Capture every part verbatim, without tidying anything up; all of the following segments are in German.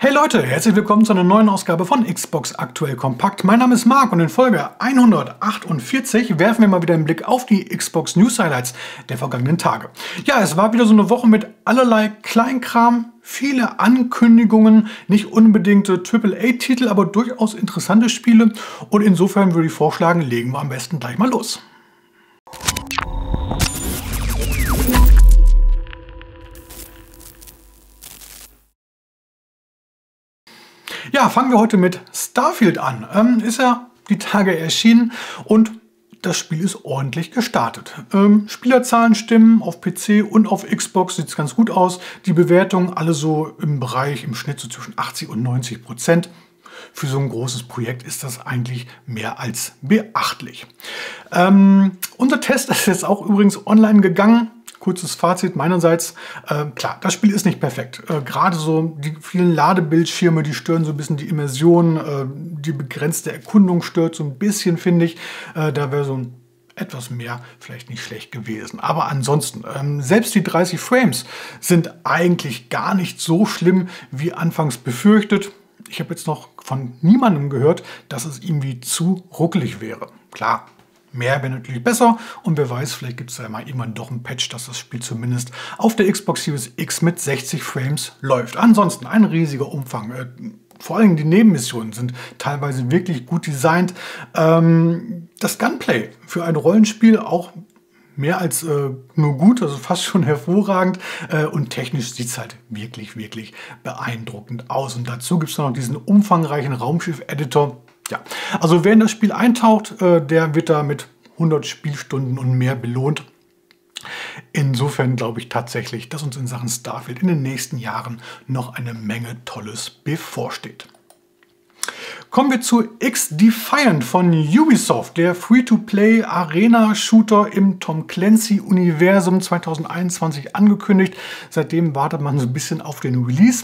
Hey Leute, herzlich willkommen zu einer neuen Ausgabe von Xbox Aktuell Kompakt. Mein Name ist Marc und in Folge hundertachtundvierzig werfen wir mal wieder einen Blick auf die Xbox News Highlights der vergangenen Tage. Ja, es war wieder so eine Woche mit allerlei Kleinkram, viele Ankündigungen, nicht unbedingt Triple A Titel, aber durchaus interessante Spiele. Und insofern würde ich vorschlagen, legen wir am besten gleich mal los. Ja, fangen wir heute mit Starfield an. Ähm, ist ja die Tage erschienen und das Spiel ist ordentlich gestartet. Ähm, Spielerzahlen stimmen, auf P C und auf Xbox sieht es ganz gut aus. Die Bewertungen alle so im Bereich, im Schnitt so zwischen achtzig und neunzig Prozent. Für so ein großes Projekt ist das eigentlich mehr als beachtlich. Ähm, unser Test ist jetzt auch übrigens online gegangen. Kurzes Fazit meinerseits, äh, klar, das Spiel ist nicht perfekt. Äh, Gerade so die vielen Ladebildschirme, die stören so ein bisschen die Immersion, äh, die begrenzte Erkundung stört so ein bisschen, finde ich. Äh, da wäre so ein etwas mehr vielleicht nicht schlecht gewesen. Aber ansonsten, ähm, selbst die dreißig Frames sind eigentlich gar nicht so schlimm, wie anfangs befürchtet. Ich habe jetzt noch von niemandem gehört, dass es irgendwie zu ruckelig wäre. Klar. Mehr wäre natürlich besser und wer weiß, vielleicht gibt es ja mal irgendwann doch ein Patch, dass das Spiel zumindest auf der Xbox Series X mit sechzig Frames läuft. Ansonsten ein riesiger Umfang. Vor allem die Nebenmissionen sind teilweise wirklich gut designt. Das Gunplay für ein Rollenspiel auch mehr als äh, nur gut, also fast schon hervorragend. Äh, und technisch sieht es halt wirklich, wirklich beeindruckend aus. Und dazu gibt es noch diesen umfangreichen Raumschiff-Editor. Ja, also wer in das Spiel eintaucht, äh, der wird da mit hundert Spielstunden und mehr belohnt. Insofern glaube ich tatsächlich, dass uns in Sachen Starfield in den nächsten Jahren noch eine Menge Tolles bevorsteht. Kommen wir zu X-Defiant von Ubisoft, der Free-to-Play-Arena-Shooter im Tom Clancy-Universum zwanzig einundzwanzig angekündigt. Seitdem wartet man so ein bisschen auf den Release.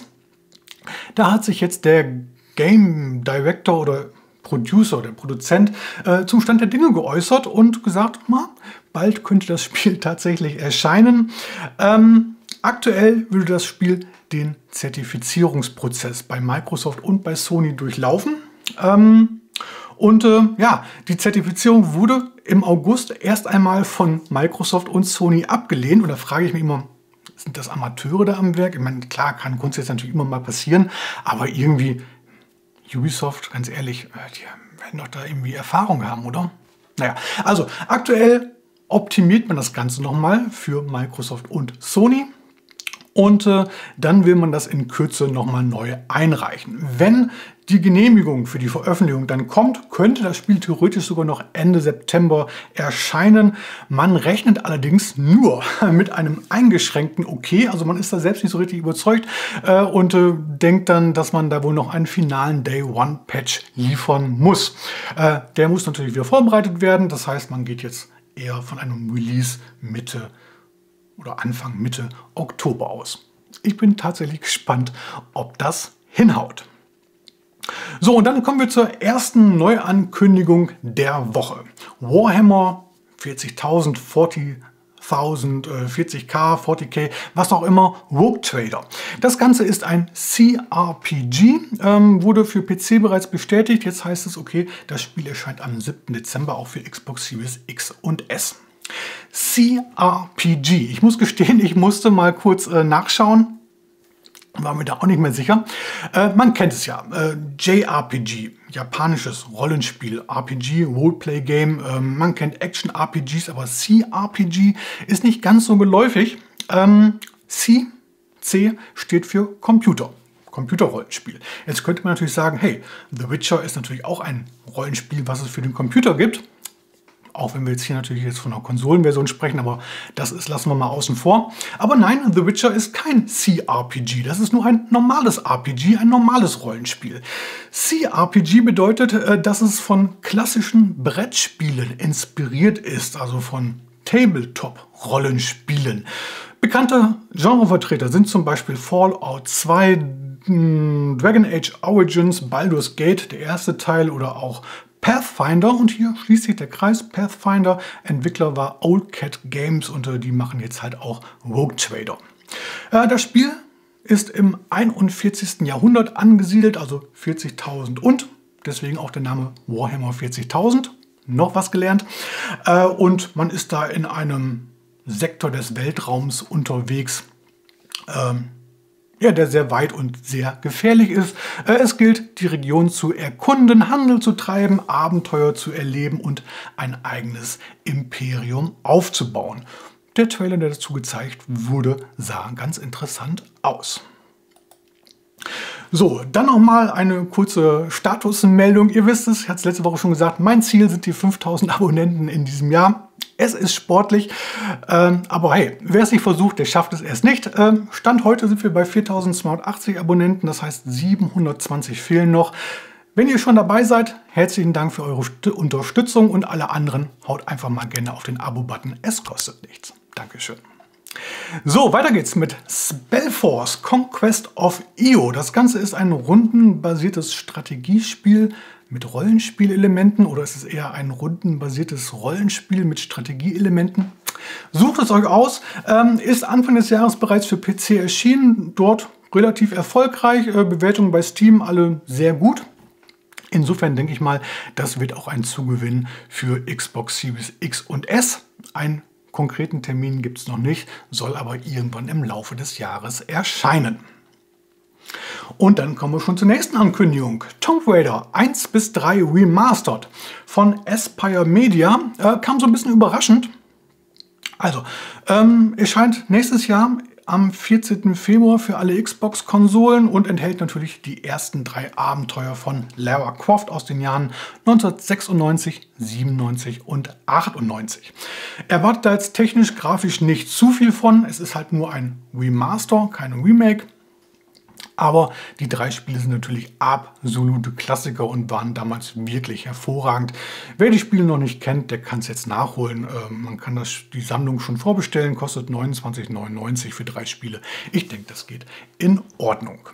Da hat sich jetzt der Game Director oder Producer, der Produzent, äh, zum Stand der Dinge geäußert und gesagt, na, bald könnte das Spiel tatsächlich erscheinen. Ähm, aktuell würde das Spiel den Zertifizierungsprozess bei Microsoft und bei Sony durchlaufen. Ähm, und äh, ja, die Zertifizierung wurde im August erst einmal von Microsoft und Sony abgelehnt. Und da frage ich mich immer, sind das Amateure da am Werk? Ich meine, klar, kann grundsätzlich natürlich immer mal passieren, aber irgendwie Ubisoft, ganz ehrlich, die werden doch da irgendwie Erfahrung haben, oder? Naja, also aktuell optimiert man das Ganze nochmal für Microsoft und Sony. Und äh, dann will man das in Kürze nochmal neu einreichen. Wenn die Genehmigung für die Veröffentlichung dann kommt, könnte das Spiel theoretisch sogar noch Ende September erscheinen. Man rechnet allerdings nur mit einem eingeschränkten Okay. Also man ist da selbst nicht so richtig überzeugt äh, und äh, denkt dann, dass man da wohl noch einen finalen Day-One-Patch liefern muss. Äh, der muss natürlich wieder vorbereitet werden. Das heißt, man geht jetzt eher von einem Release Mitte oder Anfang, Mitte Oktober aus. Ich bin tatsächlich gespannt, ob das hinhaut. So, und dann kommen wir zur ersten Neuankündigung der Woche. Warhammer vierzigtausend, vierzigtausend, vierzig K, vierzig K, was auch immer, Rogue Trader. Das Ganze ist ein C R P G, ähm, wurde für P C bereits bestätigt. Jetzt heißt es, okay, das Spiel erscheint am siebten Dezember auch für Xbox Series X und S. C R P G. Ich muss gestehen, ich musste mal kurz äh, nachschauen. War mir da auch nicht mehr sicher. Äh, man kennt es ja. Äh, J R P G, japanisches Rollenspiel, R P G, Roleplay-Game. Äh, man kennt Action-R P Gs, aber C R P G ist nicht ganz so geläufig. Ähm, C, C steht für Computer. Computerrollenspiel. Jetzt könnte man natürlich sagen, hey, The Witcher ist natürlich auch ein Rollenspiel, was es für den Computer gibt. Auch wenn wir jetzt hier natürlich jetzt von einer Konsolenversion sprechen, aber das ist, lassen wir mal außen vor. Aber nein, The Witcher ist kein C R P G. Das ist nur ein normales R P G, ein normales Rollenspiel. C R P G bedeutet, dass es von klassischen Brettspielen inspiriert ist, also von Tabletop-Rollenspielen. Bekannte Genrevertreter sind zum Beispiel Fallout zwei, Dragon Age Origins, Baldur's Gate, der erste Teil, oder auch Pathfinder, und hier schließt sich der Kreis. Pathfinder, Entwickler war Old Cat Games, und äh, die machen jetzt halt auch Rogue Trader. Äh, das Spiel ist im einundvierzigsten Jahrhundert angesiedelt, also vierzigtausend und, deswegen auch der Name Warhammer vierzigtausend, noch was gelernt. Äh, und man ist da in einem Sektor des Weltraums unterwegs, ähm, ja, der sehr weit und sehr gefährlich ist. Äh, es gilt, die Region zu erkunden, Handel zu treiben, Abenteuer zu erleben und ein eigenes Imperium aufzubauen. Der Trailer, der dazu gezeigt wurde, sah ganz interessant aus. So, dann noch mal eine kurze Statusmeldung. Ihr wisst es, ich hatte es letzte Woche schon gesagt, mein Ziel sind die fünftausend Abonnenten in diesem Jahr. Es ist sportlich, ähm, aber hey, wer es nicht versucht, der schafft es erst nicht. Ähm, Stand heute sind wir bei viertausendzweihundertachtzig Abonnenten, das heißt siebenhundertzwanzig fehlen noch. Wenn ihr schon dabei seid, herzlichen Dank für eure Unterstützung und alle anderen haut einfach mal gerne auf den Abo-Button, es kostet nichts. Dankeschön. So, weiter geht's mit Spellforce Conquest of Io. Das Ganze ist ein rundenbasiertes Strategiespiel mit Rollenspielelementen, oder ist es eher ein rundenbasiertes Rollenspiel mit Strategieelementen? Sucht es euch aus. Ähm, ist Anfang des Jahres bereits für P C erschienen. Dort relativ erfolgreich. Äh, Bewertungen bei Steam alle sehr gut. Insofern denke ich mal, das wird auch ein Zugewinn für Xbox Series X und S. Ein konkreten Termin gibt es noch nicht, soll aber irgendwann im Laufe des Jahres erscheinen. Und dann kommen wir schon zur nächsten Ankündigung. Tomb Raider eins bis drei Remastered von Aspyr Media. Äh, kam so ein bisschen überraschend. Also, ähm, erscheint nächstes Jahr am vierzehnten Februar für alle Xbox-Konsolen und enthält natürlich die ersten drei Abenteuer von Lara Croft aus den Jahren neunzehnhundertsechsundneunzig, siebenundneunzig und achtundneunzig. Erwartet da jetzt technisch, grafisch nicht zu viel von. Es ist halt nur ein Remaster, kein Remake. Aber die drei Spiele sind natürlich absolute Klassiker und waren damals wirklich hervorragend. Wer die Spiele noch nicht kennt, der kann es jetzt nachholen. Äh, man kann das, die Sammlung schon vorbestellen, kostet neunundzwanzig neunundneunzig für drei Spiele. Ich denke, das geht in Ordnung.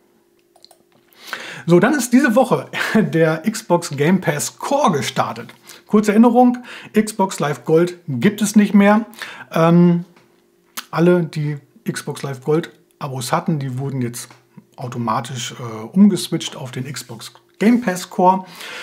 So, dann ist diese Woche der Xbox Game Pass Core gestartet. Kurze Erinnerung, Xbox Live Gold gibt es nicht mehr. Ähm, alle, die Xbox Live Gold Abos hatten, die wurden jetzt automatisch äh, umgeswitcht auf den Xbox Game Pass Core.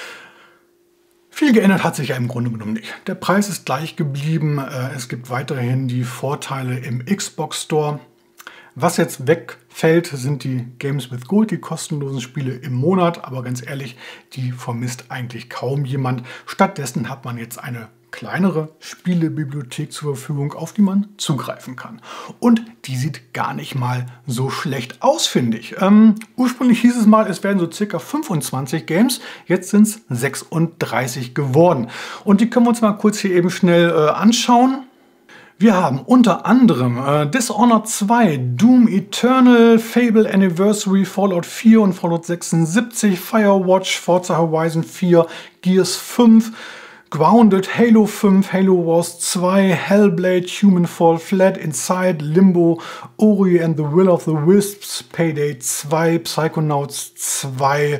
Viel geändert hat sich ja im Grunde genommen nicht. Der Preis ist gleich geblieben. Äh, es gibt weiterhin die Vorteile im Xbox Store. Was jetzt wegfällt, sind die Games with Gold, die kostenlosen Spiele im Monat. Aber ganz ehrlich, die vermisst eigentlich kaum jemand. Stattdessen hat man jetzt eine kleinere Spielebibliothek zur Verfügung, auf die man zugreifen kann. Und die sieht gar nicht mal so schlecht aus, finde ich. Ähm, ursprünglich hieß es mal, es werden so circa fünfundzwanzig Games, jetzt sind es sechsunddreißig geworden. Und die können wir uns mal kurz hier eben schnell äh, anschauen. Wir haben unter anderem äh, Dishonored zwei, Doom Eternal, Fable Anniversary, Fallout vier und Fallout sechsundsiebzig, Firewatch, Forza Horizon vier, Gears fünf, Grounded, Halo fünf, Halo Wars zwei, Hellblade, Human Fall Flat, Inside, Limbo, Ori and the Will of the Wisps, Payday zwei, Psychonauts zwei,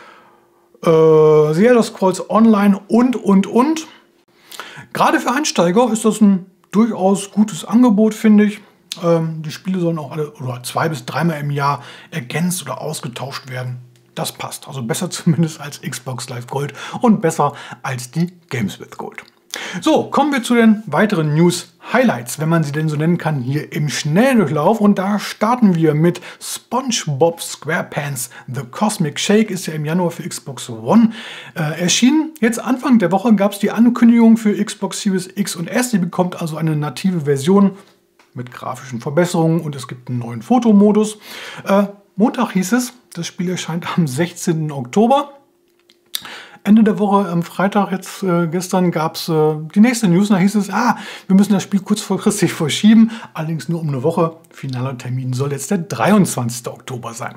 äh, The Elder Scrolls Online und, und, und. Gerade für Einsteiger ist das ein durchaus gutes Angebot, finde ich. Ähm, die Spiele sollen auch alle oder zwei bis dreimal im Jahr ergänzt oder ausgetauscht werden. Das passt. Also besser zumindest als Xbox Live Gold und besser als die Games with Gold. So, kommen wir zu den weiteren News-Highlights, wenn man sie denn so nennen kann, hier im Schnelldurchlauf. Und da starten wir mit SpongeBob SquarePants. The Cosmic Shake ist ja im Januar für Xbox One äh, erschienen. Jetzt Anfang der Woche gab es die Ankündigung für Xbox Series X und S. Die bekommt also eine native Version mit grafischen Verbesserungen und es gibt einen neuen Fotomodus. Äh, Montag hieß es, das Spiel erscheint am sechzehnten Oktober. Ende der Woche, am Freitag, jetzt äh, gestern, gab es äh, die nächste News. Da hieß es, ah, wir müssen das Spiel kurzfristig verschieben, allerdings nur um eine Woche. Finaler Termin soll jetzt der dreiundzwanzigste Oktober sein.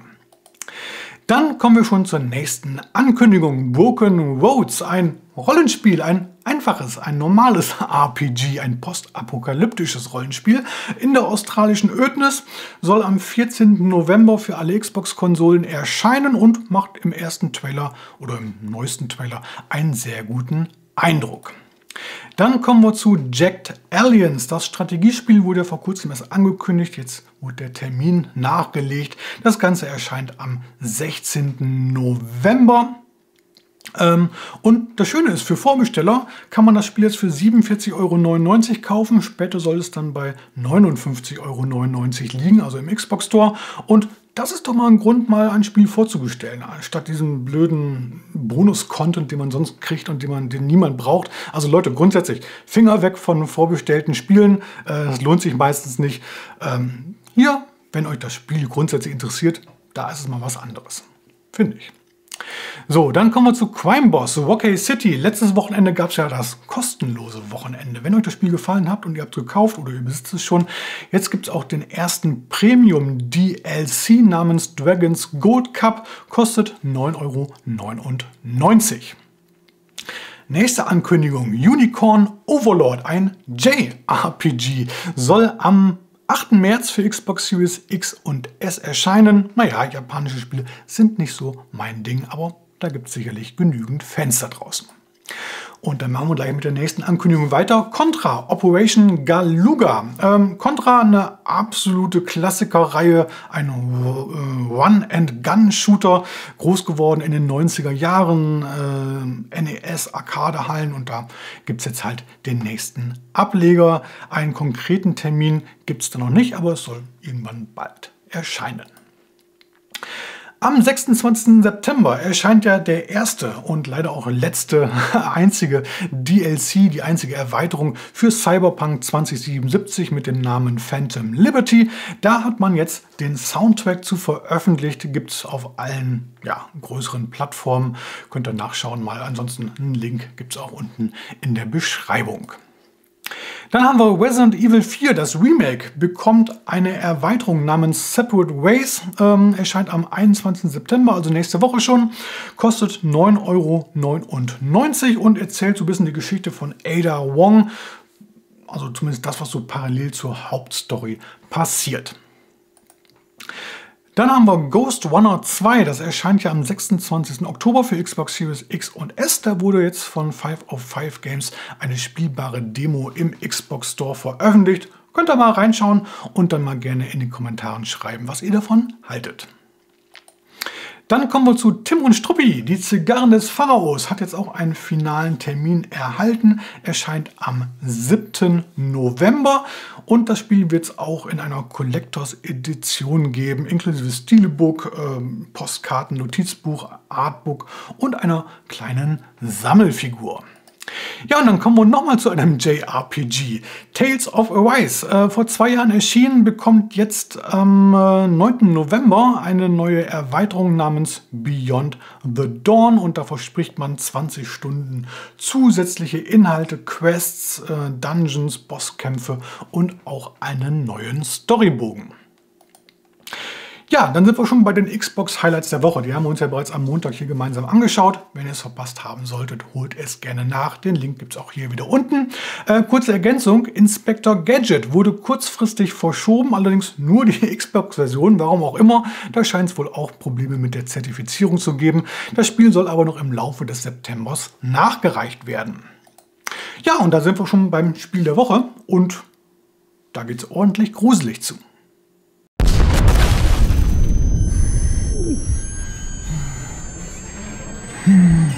Dann kommen wir schon zur nächsten Ankündigung. Broken Roads, ein Rollenspiel, ein einfaches, ein normales R P G, ein postapokalyptisches Rollenspiel in der australischen Ödnis, soll am vierzehnten November für alle Xbox-Konsolen erscheinen und macht im ersten Trailer oder im neuesten Trailer einen sehr guten Eindruck. Dann kommen wir zu Jagged Alliance. Das Strategiespiel wurde ja vor kurzem erst angekündigt. Jetzt wurde der Termin nachgelegt. Das Ganze erscheint am sechzehnten November. Ähm, und das Schöne ist, für Vorbesteller kann man das Spiel jetzt für siebenundvierzig Euro neunundneunzig kaufen. Später soll es dann bei neunundfünfzig Euro neunundneunzig liegen, also im Xbox Store. Und das ist doch mal ein Grund, mal ein Spiel vorzubestellen, statt diesem blöden Bonus-Content, den man sonst kriegt und den, man, den niemand braucht. Also Leute, grundsätzlich, Finger weg von vorbestellten Spielen. Äh, das lohnt sich meistens nicht. Ähm, hier, wenn euch das Spiel grundsätzlich interessiert, da ist es mal was anderes, finde ich. So, dann kommen wir zu Crime Boss, Rocky City. Letztes Wochenende gab es ja das kostenlose Wochenende. Wenn euch das Spiel gefallen hat und ihr habt es gekauft oder ihr besitzt es schon, jetzt gibt es auch den ersten Premium-D L C namens Dragon's Gold Cup. Kostet neun Euro neunundneunzig. Nächste Ankündigung, Unicorn Overlord, ein J R P G, soll am achten März für Xbox Series X und S erscheinen. Naja, japanische Spiele sind nicht so mein Ding, aber da gibt es sicherlich genügend Fans da draußen. Und dann machen wir gleich mit der nächsten Ankündigung weiter. Contra, Operation Galuga. Ähm, Contra, eine absolute Klassikerreihe, ein äh, Run-and-Gun-Shooter, groß geworden in den neunziger Jahren, äh, N E S, Arcade-Hallen, und da gibt es jetzt halt den nächsten Ableger. Einen konkreten Termin gibt es da noch nicht, aber es soll irgendwann bald erscheinen. Am sechsundzwanzigsten September erscheint ja der erste und leider auch letzte einzige D L C, die einzige Erweiterung für Cyberpunk zwanzig siebenundsiebzig mit dem Namen Phantom Liberty. Da hat man jetzt den Soundtrack zu veröffentlicht, gibt es auf allen ja, größeren Plattformen. Könnt ihr nachschauen mal, ansonsten einen Link gibt es auch unten in der Beschreibung. Dann haben wir Resident Evil vier, das Remake, bekommt eine Erweiterung namens Separate Ways, ähm, erscheint am einundzwanzigsten September, also nächste Woche schon, kostet neun Euro neunundneunzig und erzählt so ein bisschen die Geschichte von Ada Wong, also zumindest das, was so parallel zur Hauptstory passiert. Dann haben wir Ghost Runner zwei, das erscheint ja am sechsundzwanzigsten Oktober für Xbox Series X und S. Da wurde jetzt von five oh five Games eine spielbare Demo im Xbox Store veröffentlicht. Könnt ihr mal reinschauen und dann mal gerne in den Kommentaren schreiben, was ihr davon haltet. Dann kommen wir zu Tim und Struppi. Die Zigarren des Pharaos hat jetzt auch einen finalen Termin erhalten. Erscheint am siebten November. Und das Spiel wird es auch in einer Collectors Edition geben, inklusive Steelbook, ähm, Postkarten, Notizbuch, Artbook und einer kleinen Sammelfigur. Ja, und dann kommen wir nochmal zu einem J R P G. Tales of Arise, äh, vor zwei Jahren erschienen, bekommt jetzt am äh, neunten November eine neue Erweiterung namens Beyond the Dawn. Und da verspricht man zwanzig Stunden zusätzliche Inhalte, Quests, äh, Dungeons, Bosskämpfe und auch einen neuen Storybogen. Ja, dann sind wir schon bei den Xbox-Highlights der Woche. Die haben wir uns ja bereits am Montag hier gemeinsam angeschaut. Wenn ihr es verpasst haben solltet, holt es gerne nach. Den Link gibt es auch hier wieder unten. Äh, kurze Ergänzung, Inspector Gadget wurde kurzfristig verschoben, allerdings nur die Xbox-Version, warum auch immer. Da scheint es wohl auch Probleme mit der Zertifizierung zu geben. Das Spiel soll aber noch im Laufe des Septembers nachgereicht werden. Ja, und da sind wir schon beim Spiel der Woche und da geht es ordentlich gruselig zu. Hm.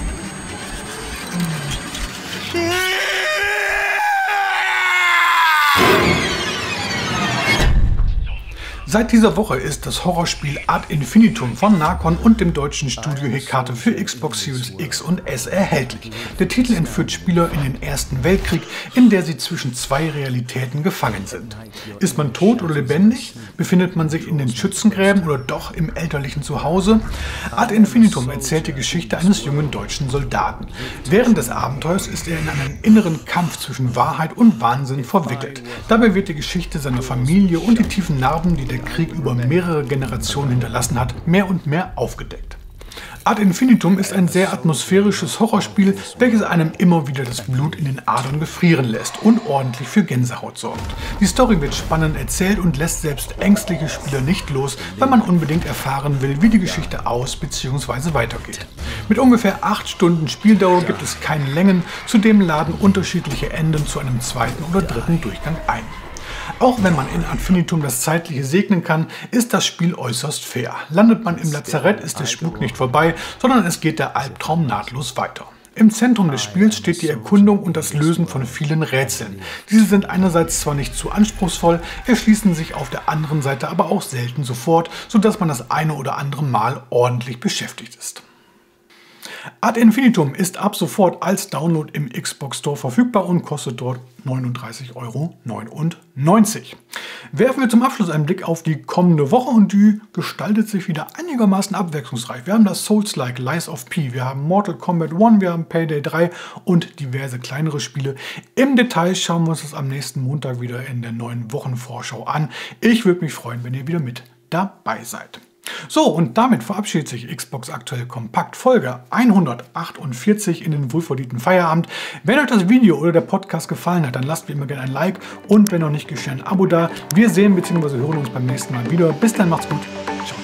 Seit dieser Woche ist das Horrorspiel Ad Infinitum von Nacon und dem deutschen Studio Hekate für Xbox Series X und S erhältlich. Der Titel entführt Spieler in den Ersten Weltkrieg, in der sie zwischen zwei Realitäten gefangen sind. Ist man tot oder lebendig? Befindet man sich in den Schützengräben oder doch im elterlichen Zuhause? Ad Infinitum erzählt die Geschichte eines jungen deutschen Soldaten. Während des Abenteuers ist er in einen inneren Kampf zwischen Wahrheit und Wahnsinn verwickelt. Dabei wird die Geschichte seiner Familie und die tiefen Narben, die der Krieg über mehrere Generationen hinterlassen hat, mehr und mehr aufgedeckt. Ad Infinitum ist ein sehr atmosphärisches Horrorspiel, welches einem immer wieder das Blut in den Adern gefrieren lässt und ordentlich für Gänsehaut sorgt. Die Story wird spannend erzählt und lässt selbst ängstliche Spieler nicht los, weil man unbedingt erfahren will, wie die Geschichte aus- bzw. weitergeht. Mit ungefähr acht Stunden Spieldauer gibt es keine Längen, zudem laden unterschiedliche Enden zu einem zweiten oder dritten Durchgang ein. Auch wenn man in Infinitum das Zeitliche segnen kann, ist das Spiel äußerst fair. Landet man im Lazarett, ist der Spuk nicht vorbei, sondern es geht der Albtraum nahtlos weiter. Im Zentrum des Spiels steht die Erkundung und das Lösen von vielen Rätseln. Diese sind einerseits zwar nicht zu anspruchsvoll, erschließen sich auf der anderen Seite aber auch selten sofort, sodass man das eine oder andere Mal ordentlich beschäftigt ist. Ad Infinitum ist ab sofort als Download im Xbox Store verfügbar und kostet dort neununddreißig Euro neunundneunzig. Werfen wir zum Abschluss einen Blick auf die kommende Woche und die gestaltet sich wieder einigermaßen abwechslungsreich. Wir haben das Souls-like Lies of P, wir haben Mortal Kombat eins, wir haben Payday drei und diverse kleinere Spiele. Im Detail schauen wir uns das am nächsten Montag wieder in der neuen Wochenvorschau an. Ich würde mich freuen, wenn ihr wieder mit dabei seid. So, und damit verabschiedet sich Xbox Aktuell Kompakt Folge hundertachtundvierzig in den wohlverdienten Feierabend. Wenn euch das Video oder der Podcast gefallen hat, dann lasst wie immer gerne ein Like und wenn noch nicht geschehen, ein Abo da. Wir sehen bzw. hören uns beim nächsten Mal wieder. Bis dann, macht's gut. Ciao.